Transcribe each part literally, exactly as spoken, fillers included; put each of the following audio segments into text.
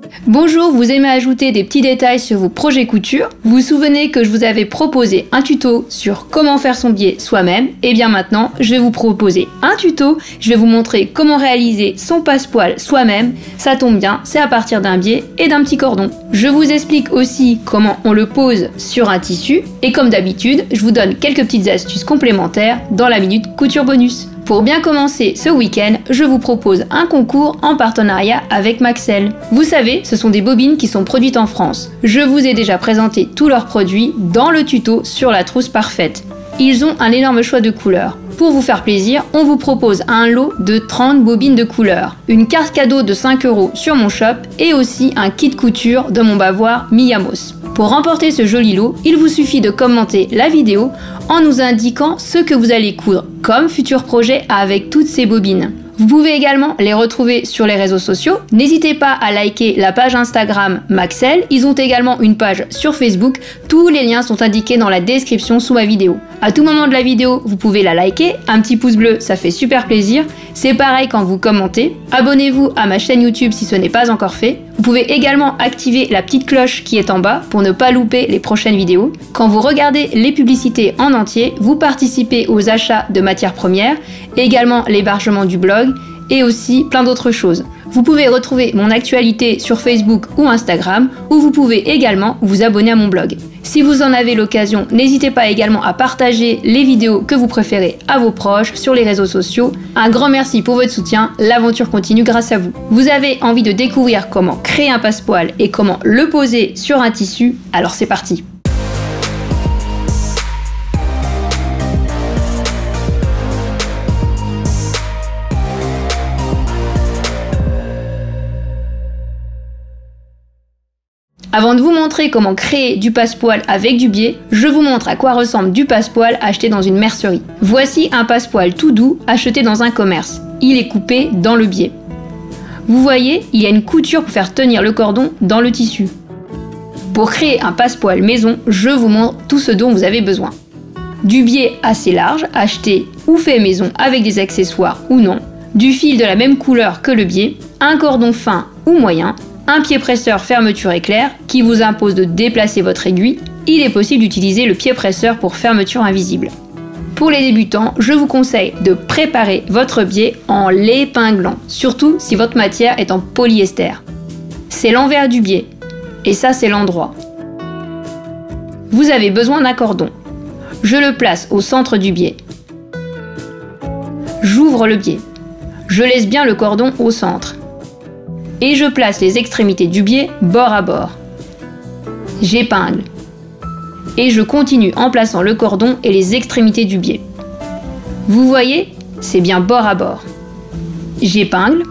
Bonjour, vous aimez ajouter des petits détails sur vos projets couture? Vous vous souvenez que je vous avais proposé un tuto sur comment faire son biais soi-même? Et bien maintenant, je vais vous proposer un tuto, je vais vous montrer comment réaliser son passepoil soi-même. Ça tombe bien, c'est à partir d'un biais et d'un petit cordon. Je vous explique aussi comment on le pose sur un tissu et comme d'habitude, je vous donne quelques petites astuces complémentaires dans la minute couture bonus. Pour bien commencer ce week-end, je vous propose un concours en partenariat avec Maxell. Vous savez, ce sont des bobines qui sont produites en France. Je vous ai déjà présenté tous leurs produits dans le tuto sur la trousse parfaite. Ils ont un énorme choix de couleurs. Pour vous faire plaisir, on vous propose un lot de trente bobines de couleurs, une carte cadeau de cinq euros sur mon shop et aussi un kit couture de mon bavoir Miyamos. Pour remporter ce joli lot, il vous suffit de commenter la vidéo en nous indiquant ce que vous allez coudre comme futur projet avec toutes ces bobines. Vous pouvez également les retrouver sur les réseaux sociaux. N'hésitez pas à liker la page Instagram Maxell. Ils ont également une page sur Facebook. Tous les liens sont indiqués dans la description sous ma vidéo. À tout moment de la vidéo, vous pouvez la liker. Un petit pouce bleu, ça fait super plaisir. C'est pareil quand vous commentez. Abonnez-vous à ma chaîne YouTube si ce n'est pas encore fait. Vous pouvez également activer la petite cloche qui est en bas pour ne pas louper les prochaines vidéos. Quand vous regardez les publicités en entier, vous participez aux achats de matières premières, également l'hébergement du blog et aussi plein d'autres choses. Vous pouvez retrouver mon actualité sur Facebook ou Instagram, où vous pouvez également vous abonner à mon blog. Si vous en avez l'occasion, n'hésitez pas également à partager les vidéos que vous préférez à vos proches sur les réseaux sociaux. Un grand merci pour votre soutien, l'aventure continue grâce à vous. Vous avez envie de découvrir comment créer un passepoil et comment le poser sur un tissu? Alors c'est parti! Avant de vous montrer comment créer du passepoil avec du biais, je vous montre à quoi ressemble du passepoil acheté dans une mercerie. Voici un passepoil tout doux acheté dans un commerce. Il est coupé dans le biais. Vous voyez, il y a une couture pour faire tenir le cordon dans le tissu. Pour créer un passepoil maison, je vous montre tout ce dont vous avez besoin. Du biais assez large, acheté ou fait maison avec des accessoires ou non, du fil de la même couleur que le biais, un cordon fin ou moyen, un pied presseur fermeture éclair qui vous impose de déplacer votre aiguille. Il est possible d'utiliser le pied presseur pour fermeture invisible. Pour les débutants, je vous conseille de préparer votre biais en l'épinglant, surtout si votre matière est en polyester. C'est l'envers du biais, et ça c'est l'endroit. Vous avez besoin d'un cordon. Je le place au centre du biais. J'ouvre le biais. Je laisse bien le cordon au centre. Et je place les extrémités du biais bord à bord. J'épingle. Et je continue en plaçant le cordon et les extrémités du biais. Vous voyez, c'est bien bord à bord. J'épingle.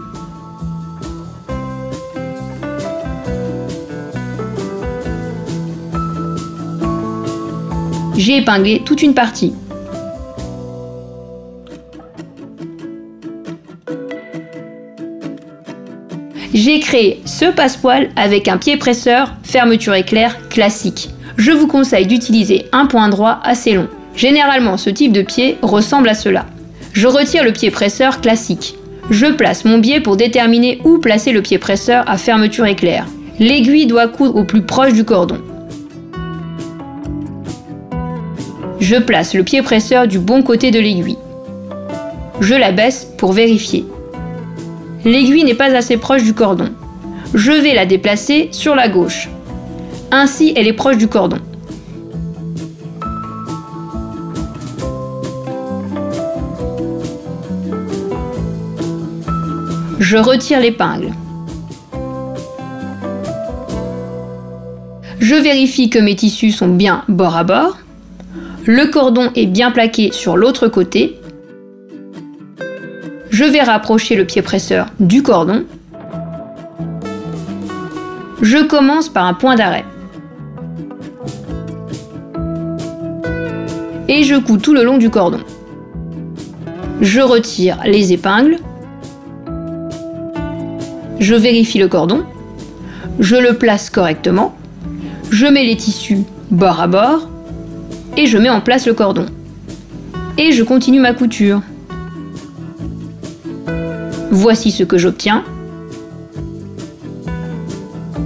J'ai épinglé toute une partie. J'ai créé ce passepoil avec un pied presseur fermeture éclair classique. Je vous conseille d'utiliser un point droit assez long. Généralement, ce type de pied ressemble à cela. Je retire le pied presseur classique. Je place mon biais pour déterminer où placer le pied presseur à fermeture éclair. L'aiguille doit coudre au plus proche du cordon. Je place le pied presseur du bon côté de l'aiguille. Je la baisse pour vérifier. L'aiguille n'est pas assez proche du cordon. Je vais la déplacer sur la gauche. Ainsi, elle est proche du cordon. Je retire l'épingle. Je vérifie que mes tissus sont bien bord à bord. Le cordon est bien plaqué sur l'autre côté. Je vais rapprocher le pied presseur du cordon. Je commence par un point d'arrêt. Et je couds tout le long du cordon. Je retire les épingles. Je vérifie le cordon. Je le place correctement. Je mets les tissus bord à bord. Et je mets en place le cordon. Et je continue ma couture. Voici ce que j'obtiens.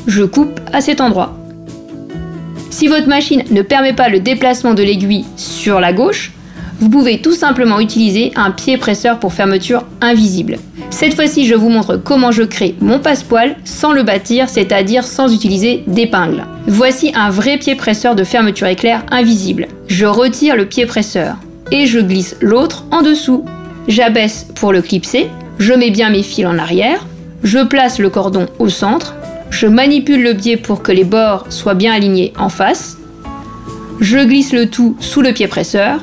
Je coupe à cet endroit. Si votre machine ne permet pas le déplacement de l'aiguille sur la gauche, vous pouvez tout simplement utiliser un pied presseur pour fermeture invisible. Cette fois-ci, je vous montre comment je crée mon passepoil sans le bâtir, c'est-à-dire sans utiliser d'épingle. Voici un vrai pied presseur de fermeture éclair invisible. Je retire le pied presseur et je glisse l'autre en dessous. J'abaisse pour le clipser, je mets bien mes fils en arrière, je place le cordon au centre, je manipule le biais pour que les bords soient bien alignés en face, je glisse le tout sous le pied presseur.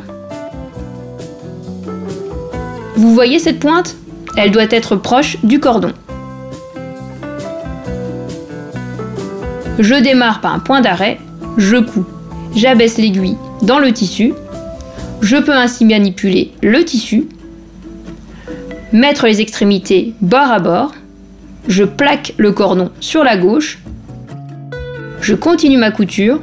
Vous voyez cette pointe? Elle doit être proche du cordon. Je démarre par un point d'arrêt, je couds, j'abaisse l'aiguille dans le tissu, je peux ainsi manipuler le tissu, mettre les extrémités bord à bord, je plaque le cordon sur la gauche, je continue ma couture,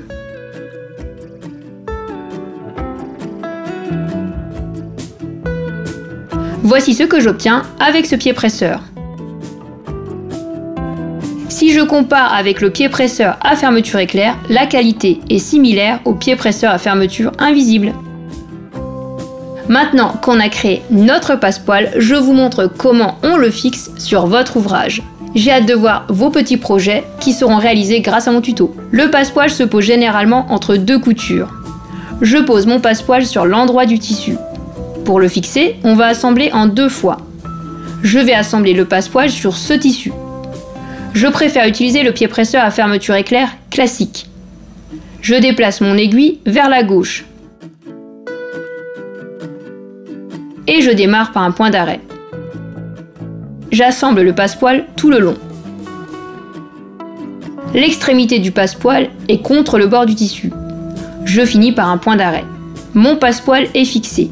voici ce que j'obtiens avec ce pied presseur. Si je compare avec le pied presseur à fermeture éclair, la qualité est similaire au pied presseur à fermeture invisible. Maintenant qu'on a créé notre passepoil, je vous montre comment on le fixe sur votre ouvrage. J'ai hâte de voir vos petits projets qui seront réalisés grâce à mon tuto. Le passepoil se pose généralement entre deux coutures. Je pose mon passepoil sur l'endroit du tissu. Pour le fixer, on va assembler en deux fois. Je vais assembler le passepoil sur ce tissu. Je préfère utiliser le pied presseur à fermeture éclair classique. Je déplace mon aiguille vers la gauche. Et je démarre par un point d'arrêt. J'assemble le passepoil tout le long. L'extrémité du passepoil est contre le bord du tissu. Je finis par un point d'arrêt. Mon passepoil est fixé.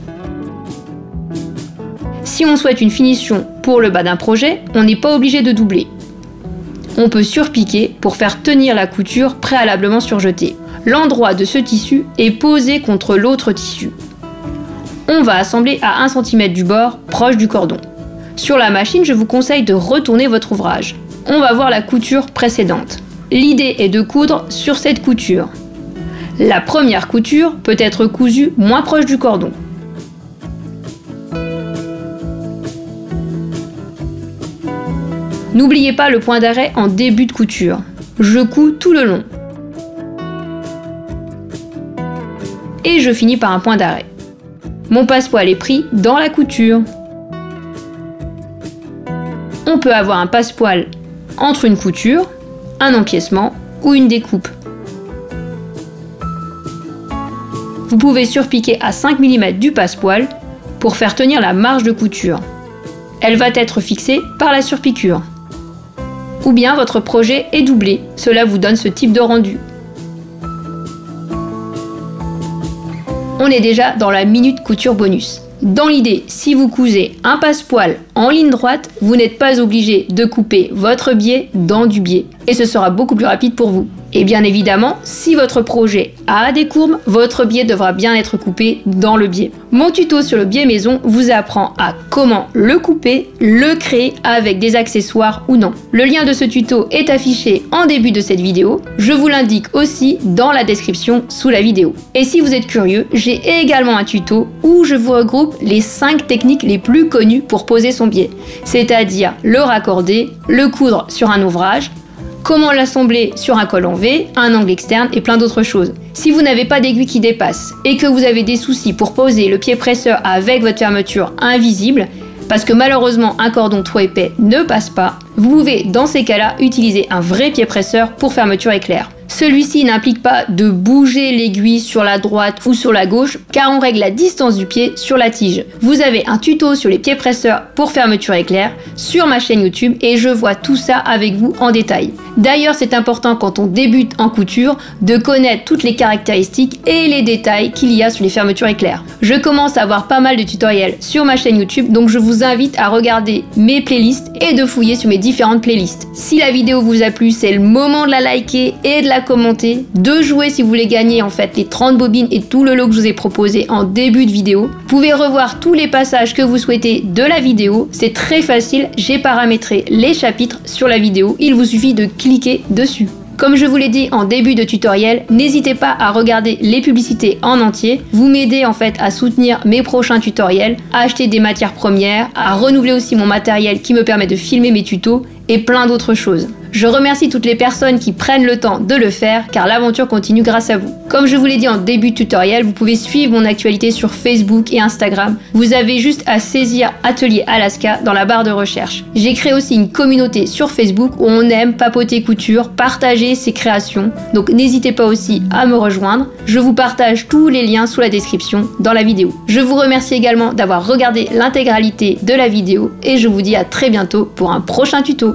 Si on souhaite une finition pour le bas d'un projet, on n'est pas obligé de doubler. On peut surpiquer pour faire tenir la couture préalablement surjetée. L'endroit de ce tissu est posé contre l'autre tissu. On va assembler à un centimètre du bord, proche du cordon. Sur la machine, je vous conseille de retourner votre ouvrage. On va voir la couture précédente. L'idée est de coudre sur cette couture. La première couture peut être cousue moins proche du cordon. N'oubliez pas le point d'arrêt en début de couture. Je couds tout le long. Et je finis par un point d'arrêt. Mon passepoil est pris dans la couture. On peut avoir un passepoil entre une couture, un empiècement ou une découpe. Vous pouvez surpiquer à cinq millimètres du passepoil pour faire tenir la marge de couture. Elle va être fixée par la surpiqûre. Ou bien votre projet est doublé, cela vous donne ce type de rendu. On est déjà dans la minute couture bonus. Dans l'idée, si vous cousez un passepoil en ligne droite, vous n'êtes pas obligé de couper votre biais dans du biais. Et ce sera beaucoup plus rapide pour vous. Et bien évidemment, si votre projet a des courbes, votre biais devra bien être coupé dans le biais. Mon tuto sur le biais maison vous apprend à comment le couper, le créer avec des accessoires ou non. Le lien de ce tuto est affiché en début de cette vidéo. Je vous l'indique aussi dans la description sous la vidéo. Et si vous êtes curieux, j'ai également un tuto où je vous regroupe les cinq techniques les plus connues pour poser son biais, c'est-à-dire le raccorder, le coudre sur un ouvrage, comment l'assembler sur un col en V, un angle externe et plein d'autres choses. Si vous n'avez pas d'aiguille qui dépasse et que vous avez des soucis pour poser le pied presseur avec votre fermeture invisible, parce que malheureusement un cordon trop épais ne passe pas, vous pouvez dans ces cas-là utiliser un vrai pied presseur pour fermeture éclair. Celui-ci n'implique pas de bouger l'aiguille sur la droite ou sur la gauche car on règle la distance du pied sur la tige. Vous avez un tuto sur les pieds presseurs pour fermeture éclair sur ma chaîne YouTube et je vois tout ça avec vous en détail. D'ailleurs, c'est important quand on débute en couture de connaître toutes les caractéristiques et les détails qu'il y a sur les fermetures éclair. Je commence à avoir pas mal de tutoriels sur ma chaîne YouTube, donc je vous invite à regarder mes playlists et de fouiller sur mes différentes playlists. Si la vidéo vous a plu, c'est le moment de la liker et de la commenter, de jouer si vous voulez gagner en fait les trente bobines et tout le lot que je vous ai proposé en début de vidéo. Vous pouvez revoir tous les passages que vous souhaitez de la vidéo, c'est très facile, j'ai paramétré les chapitres sur la vidéo, il vous suffit de cliquez dessus. Comme je vous l'ai dit en début de tutoriel, n'hésitez pas à regarder les publicités en entier. Vous m'aidez en fait à soutenir mes prochains tutoriels, à acheter des matières premières, à renouveler aussi mon matériel qui me permet de filmer mes tutos et plein d'autres choses. Je remercie toutes les personnes qui prennent le temps de le faire car l'aventure continue grâce à vous. Comme je vous l'ai dit en début de tutoriel, vous pouvez suivre mon actualité sur Facebook et Instagram. Vous avez juste à saisir Atelier Alaska dans la barre de recherche. J'ai créé aussi une communauté sur Facebook où on aime papoter couture, partager ses créations. Donc n'hésitez pas aussi à me rejoindre. Je vous partage tous les liens sous la description dans la vidéo. Je vous remercie également d'avoir regardé l'intégralité de la vidéo et je vous dis à très bientôt pour un prochain tuto.